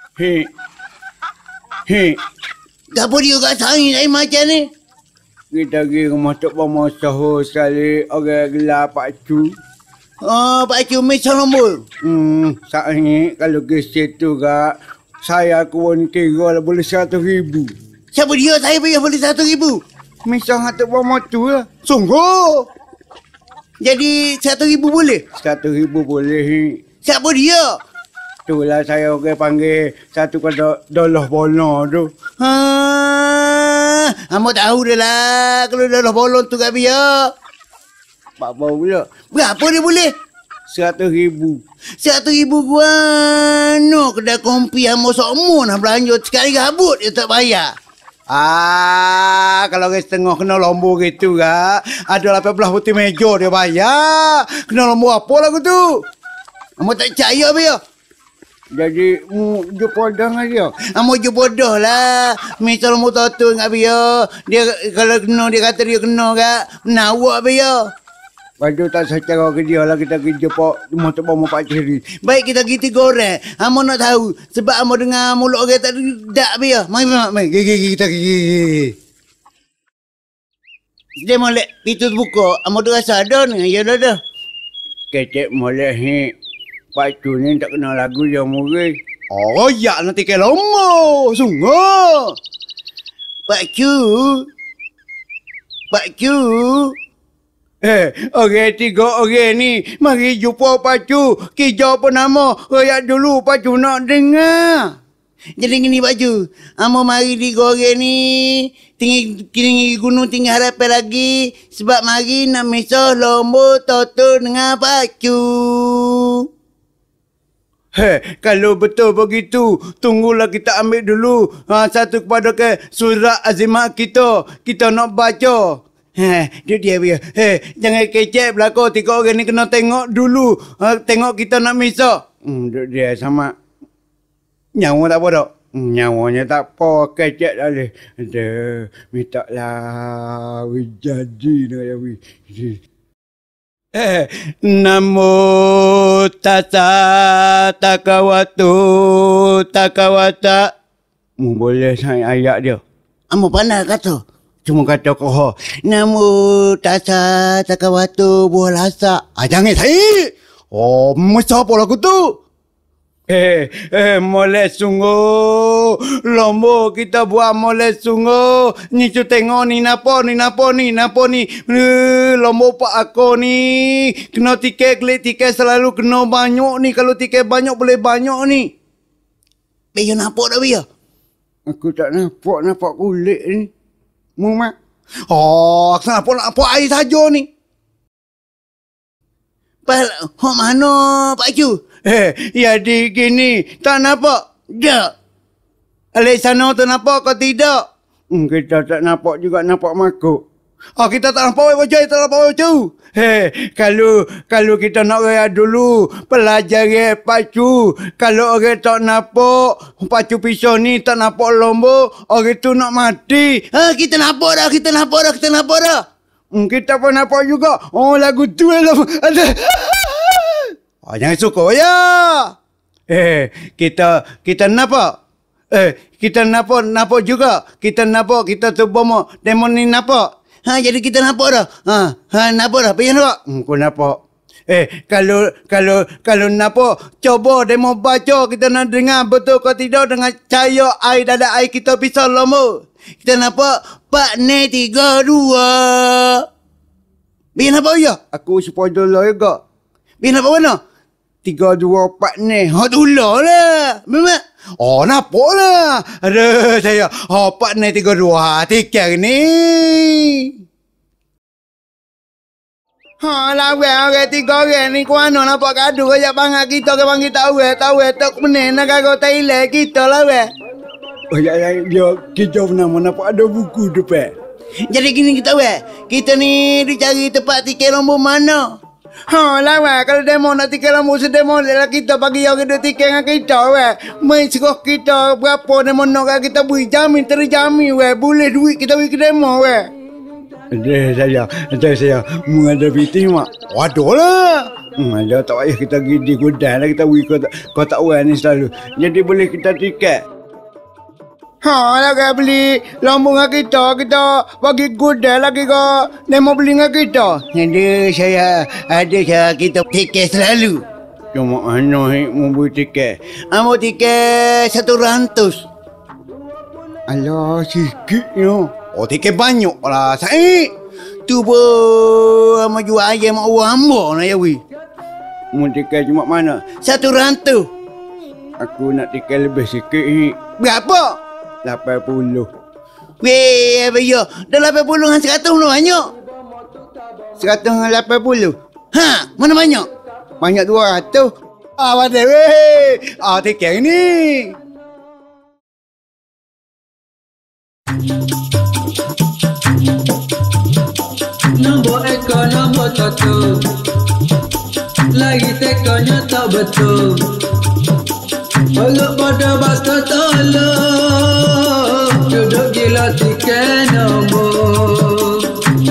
Hei. Hei. Apa dia kat sini lain macam ni? Kita pergi rumah Tok Bomo sahur sekali. Orang gelap Pak Cu. Oh, Pak Cu misal nombor. Saat ni kalau ke situ kak, saya kawan kira lah boleh 100,000. Siapa dia? Saya bayar boleh 1,000. Misal Tok Bomo tu lah. Sungguh? Jadi 1,000 boleh? 100,000 boleh. Siapa dia? Itulah saya orang panggil satu kata dolah bola tu. Amo tahu dah lah kalau dah bolong tu kat biar. Pak bau pula. Berapa dia boleh? 100,000. 100,000 gua. No, kedai kompi amo sokmo nak belanja sekali gabut dia tak bayar. Kalau orang setengah kena lombor gitu kak. Ada 18 putih meja dia bayar. Kena lombor apa lagu tu? Amo tak percaya biar. Jadi, mu jumpa dengan dia. Amo je bodoh lah. Misal mu tahu dengan biar. Dia kalau kena, dia kata dia kena kak. Menawak biar. Lepas tu tak secara ke dia lah kita pergi jumpa rumah Tok Bomo Pak Ceri. Baik kita pergi 3 orang. Amo nak tahu. Sebab amo dengar mulut orang tak dak biar. Mari. Kita pergi. Dia molek pintu terbuka. Amo tu rasa ada ni. Ya dah. Kecek molek ni. Pak Cu ni tak kenal lagu yang murah. Oh ya nanti ke lama. Sungguh. Pak Cu. Orang 3 orang ni. Mari jumpa Pak Cu. Kija apa nama? Rakyat dulu Pak Cu nak dengar. Jadi gini Pak Cu. Amo mari 3 orang ni. Tinggi gunung tinggi harapan lagi. Sebab mari nak misah lomba toto dengan Pak Cu. Kalau betul begitu, tunggulah kita ambil dulu satu kepada ke surat azimat kita. Kita nak baca. Dia biar. Jangan kecek belakang 3 orang ni kena tengok dulu. Tengok kita nak misah. Dia sama. Nyawa tak apa tak? Nyawanya tak apa. Kecek dah boleh. Minta lah. Jadi dah. Namo tassa takawata. Boleh saya ayat dia. Amo pandai kata. Cuma kata kau. Namo tassa takawatu buah lasak. Jangan saya. Macam apa lagu tu? Molek sungguh. Lombo kita buat molek sungguh. Ni tu tengok ni napa ni. Lombo pak aku ni. Kena tiket, klik tiket selalu kena banyak ni. Kalau tiket banyak boleh banyak ni. Biar nampak dah biar. Aku tak nampak kulit ni. Mumak. Aku nampak air saja ni. Hok mana Pak Cu? Jadi gini, tak nampak? Tak. Alik sana tu nampak kau tidak? Kita tak nampak juga nampak makuk. Kita tak nampak wajah, tak nampak wajah. Kalau kita nak raya dulu, pelajari Pak Cu. Kalau orang tak nampak, Pak Cu pisau ni tak nampak lomba, orang tu nak mati. Kita nampak dah. Kita pun nampak juga. Lagu tu lah. Jangan suka ya. Kita nampak. Kita nampak juga. Kita nampak kita tu bomo demo ni nampak. Jadi kita nampak dah. Nampak dah. Pergi nampak. Aku nampak. Kalau nampak, coba demo baca kita nak dengar betul kau tidak dengan cahaya air dada air kita pisau lomba. Kita nampak Pak Ne 3-2. Biar nampak ya? Aku sepuluh lah juga. Biar nampak mana? 3-2 Pak Ne. Tu lah. Memang. Nampak lah. Ada saya. Pak Ne 3-2. Tiket ni. Lawan orang 3 orang ni kuano nampak gaduh kaya bangat kita ke bang kita tahu tak meneh nak kau Thailand kita lawan. Kita pernah nampak ada buku tu Pak. Jadi gini kita kita ni dicari tempat tiket lomba mana? Lawan kalau demo nak tiket lomba sedemo lah kita bagi orang dua tiket dengan kita Main serah kita berapa demo nak kita beri jamin terjamin boleh duit kita beri ke demo Ada saya menghadapi tim mak. Waduh lah. Ada tak payah kita pergi di gudang lah, kita pergi kota orang ni selalu. Jadi boleh kita tiket. Lah kan beli lampu dengan kita bagi gudang lagi ke. Dia mau beli dengan kita. Ada kita tiket selalu. Cuma mana mau beli tiket? Amo tiket 100. Alah, sikitnya. Oh, tiket banyak lah, Said. Tu pun amo jual ayam mak orang hamba nak ya wi. Mau tiket cuma mana? 100. Aku nak tiket lebih sikit ni. Berapa? 80. Weh, apa ya? Dah 80 dengan 100 tu banyak. 100 dengan 80. Mana banyak? Banyak 200. Padahal weh. Tiket ni. Nombor ekor, nombor satu. Lagi tekonya tak betul. Peluk pada basta tolong. Duduk gila tiket nombor.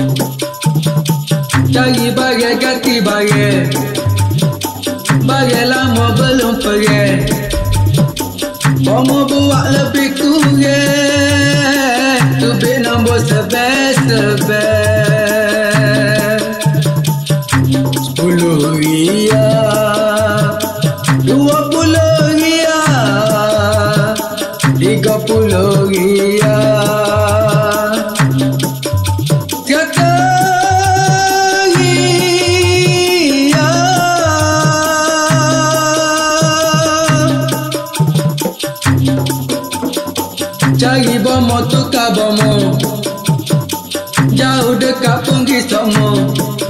Cari bagai ganti bagai. Bagai lama belum pergi. Mau buat lebih kurang. Tubik nombor sebes-sebes. 10 riyal, 20 riyal, 30 riyal, 100 riyal. Cari bomo tukar bomo. Jauh dekat pun kisahmu.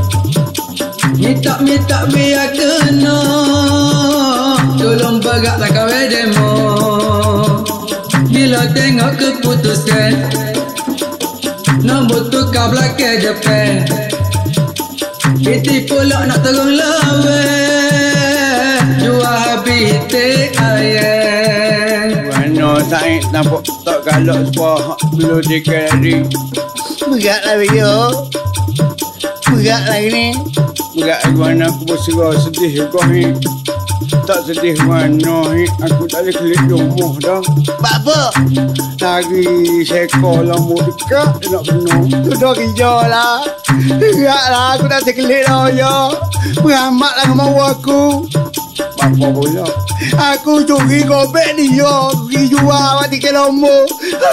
Minta biar kena. Tolong beratlah kawan demo. Bila tengok keputusan, nombor tukar belakang depan. Binti pula nak terung lawan. Jual habis tik ayam. Mana Said nampak tak galak sebab belum tiket tadi. Berat lah Bio. Berat lah ini. Berat mana aku berserah sedih juga ni. Tak sedih mana ni. Aku tak boleh kelik rumah dah. Apa? Lagi seekor lampu dekat dia nak penuh. Tu dah kerja lah. Berat lah aku tak sekelik dah ya. Beramat lah dengan mahu aku. Apa pula? Aku curi gobek dia. Pergi jual tiket lampu.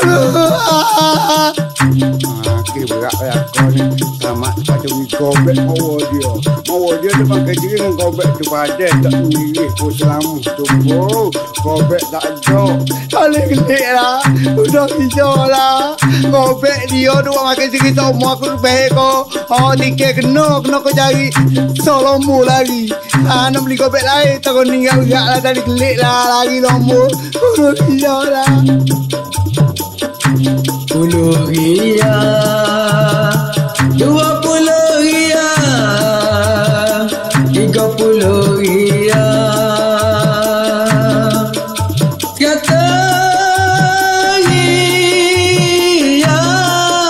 Berat lah kau ni. Selamat lepas curi gobek mahu dia. Mahu dia pakai diri dengan gobek tu padan. Tak mirip pun selama tu pun. Gobek tak ada. Tak boleh kelik lah. Udah hijau lah. Gobek dia tu makan segi semua aku lebih kau. Tiket kena kau cari Solomo lagi. Nak beli gobek lain. Tak kau tinggal berat lah. Tak boleh kelik lah lagi lombo. Udah hijau lah. 10 riyal, 20 riyal, 30 riyal, 100 riyal.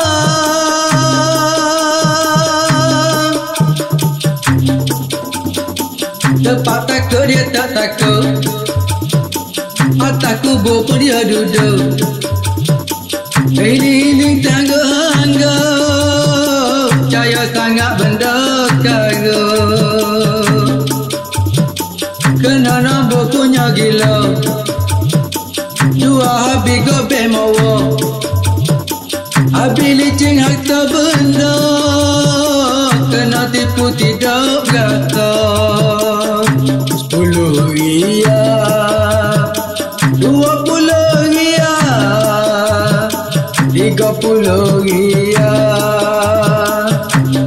Tempat takut dia tak takut. Atas kubur pun dia duduk. Keliling tangguh-tangguh. Caya sangat benda karut. Kena nombor punya gila. Dua habis gobek mawa. Habis licin harta benda. Kena tipu tidak berata. 10 riyal, 20 riyal, 30 riyal,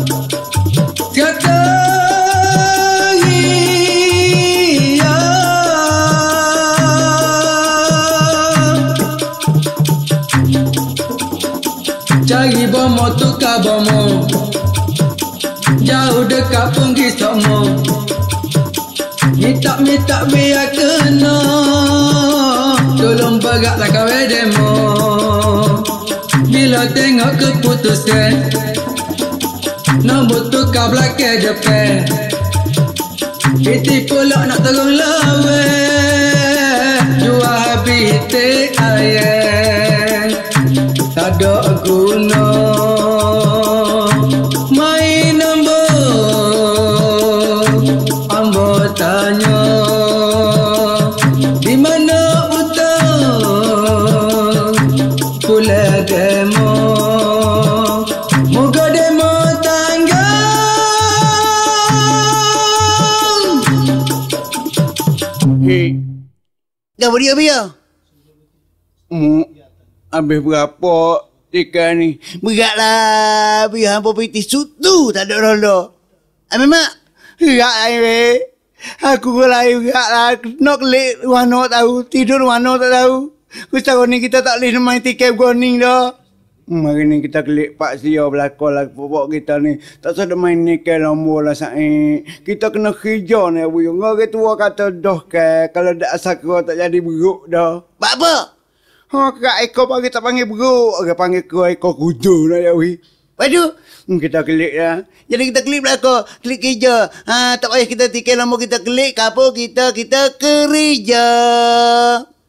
100 riyal. Cari bomo tukar bomo. Jauh dekat pun kisahmu. Minta biar kena. Tolong beratlah kawan demo. Bila tengok keputusan, nombor tukar belakang depan. Kita pula nak terung lawe, dua bitik ayam, tak ada guna. Main nombor, ambo tanya, di mana utang? Pula demo, moga demo tangga. Dah beri habis ya? Habis berapa tiket ni? Beratlah. Biar hampa piti sutu tak ada rolo. Ambil mak? Gerak lah weh. Aku lain gerak lah. Nak kelik mana tahu. Tidur mana tak tahu. Kusah ni kita tak boleh main tiket gorning dah. Hari ni kita kelik Pak Sia belakang lah pokok kita ni. Tak sedar main nikel lombo lah saik. Kita kena kerja ni abu. Orang tua kata dah ke. Kalau tak asal kau tak jadi beruk dah. Pak apa? Kak ekor pagi tak panggil beruk. Orang panggil kau ekor kudu lah ya weh. Waduh. Kita kelik lah. Jadi kita klik belakang. Klik kerja. Tak payah kita tiket lama kita klik. Kapur kita kerja.